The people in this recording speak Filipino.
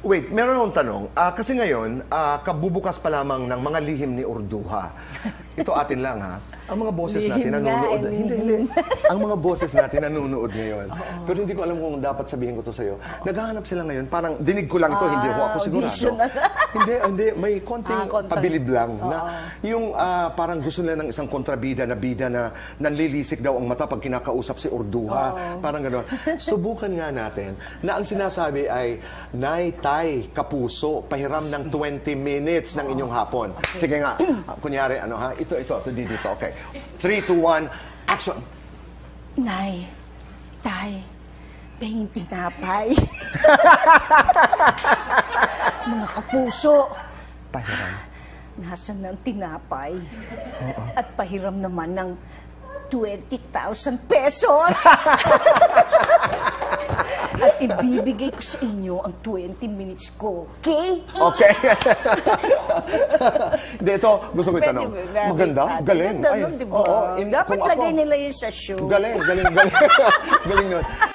Wait, meron akong tanong. Kasi ngayon, kabubukas pa lamang ng mga lihim ni Urduha. Ito atin lang, ha? Ang mga boses natin nanonood. Hindi. Ang mga boses natin nanonood ngayon. Pero hindi ko alam kung dapat sabihin ko to sa'yo. Naghahanap sila ngayon. Parang dinig ko lang to, hindi ako sigurado. Hindi. May konting pabilib lang. Na, yung parang gusto nila ng isang kontrabida na bida na nanlilisik daw ang mata pag kinakausap si Urduha. Parang gano'n. Subukan nga natin na ang sinasabi ay, Nay, Tay, Kapuso, pahiram ng 20 minutes ng inyong hapon. Sige nga, kunyari, ano ha? Ito, dito. Okay. 3, 2, 1, action! Nay, Tay, pahingin tinapay. Mga kapuso. Pahiram. Nasaan ang tinapay? At pahiram naman ng 20,000 pesos. At ibibigay ko sa inyo ang 20 minutes ko, okay? Okay. Hindi, ito, gusto ko itanong. Maganda? Galing. Ganda nun, di ba? Dapat lagay nila yun sa show. Galing. Galing nun.